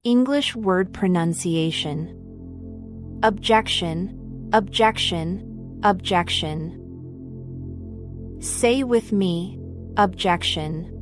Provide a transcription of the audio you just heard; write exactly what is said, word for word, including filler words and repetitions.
English word pronunciation. Objection, objection, objection. Say with me, objection.